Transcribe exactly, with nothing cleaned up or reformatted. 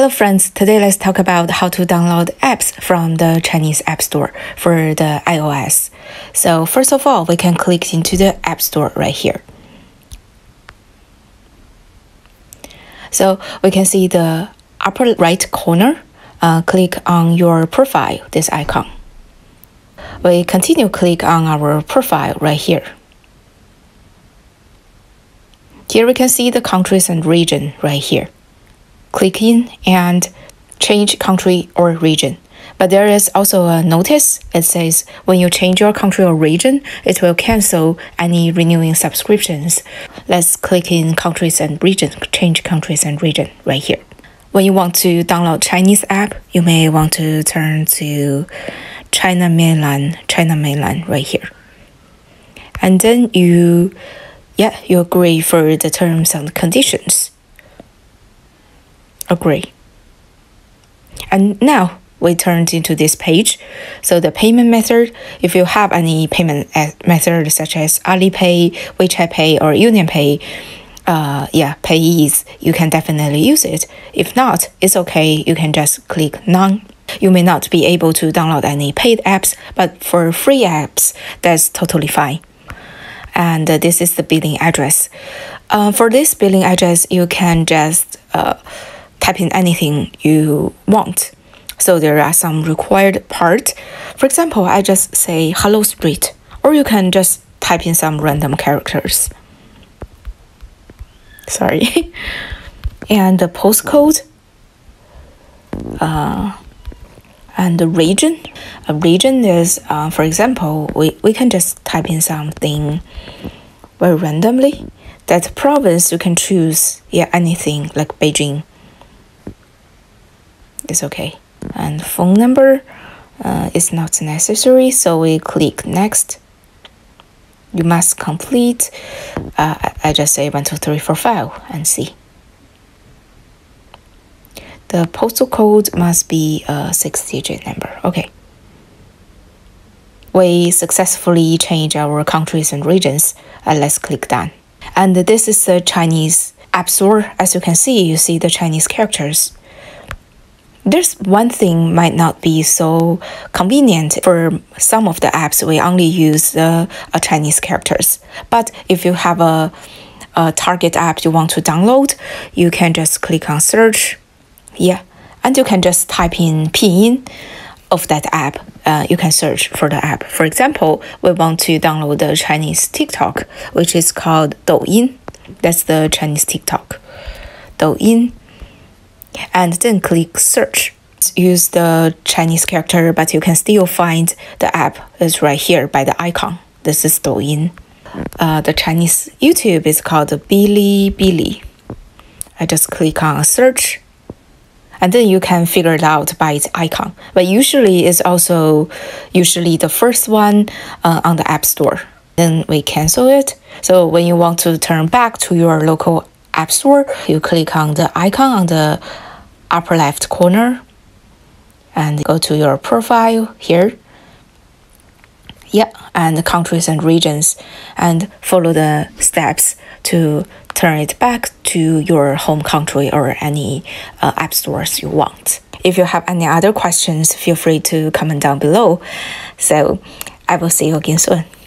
Hello friends, today let's talk about how to download apps from the Chinese App Store for the iOS. So first of all, we can click into the App Store right here. So we can see the upper right corner, uh, click on your profile, this icon. We continue click on our profile right here. Here we can see the countries and region right here. Click in and change country or region. But there is also a notice. It says when you change your country or region, it will cancel any renewing subscriptions. Let's click in countries and region, change countries and region right here. When you want to download Chinese app, you may want to turn to China mainland, China mainland right here. And then you, yeah, you agree for the terms and conditions. Agree. And now we turned into this page. So the payment method, if you have any payment method such as Alipay, WeChat Pay, or Union Pay, uh, yeah, payees, you can definitely use it. If not, it's okay. You can just click none. You may not be able to download any paid apps, but for free apps, that's totally fine. And uh, this is the billing address. Uh, for this billing address, you can just uh, type in anything you want. So there are some required part. For example, I just say hello street, or you can just type in some random characters. Sorry. And the postcode, uh, and the region. A region is, uh, for example, we, we can just type in something very randomly. That province, you can choose, yeah, anything like Beijing. It's okay. And phone number uh, is not necessary, so we click next. You must complete. Uh, I just say one two three four five and see. The postal code must be a six-digit number. Okay. We successfully change our countries and regions. Uh, let's click done. And this is the Chinese App Store. As you can see, you see the Chinese characters. There's one thing might not be so convenient. For some of the apps, we only use the uh, Chinese characters. But if you have a, a target app you want to download, you can just click on search. Yeah, and you can just type in pinyin of that app. Uh, you can search for the app. For example, we want to download the Chinese TikTok, which is called Douyin. That's the Chinese TikTok. Douyin. And then click search. Use the Chinese character, but you can still find the app is right here by the icon. This is Douyin. Uh, the Chinese YouTube is called Bilibili. I just click on search. And then you can figure it out by its icon. But usually it's also usually the first one uh, on the App Store. Then we cancel it. So when you want to turn back to your local App Store, you click on the icon on the upper left corner and go to your profile here. Yeah, and the countries and regions, and follow the steps to turn it back to your home country or any uh, app stores you want. If you have any other questions, feel free to comment down below. So I will see you again soon.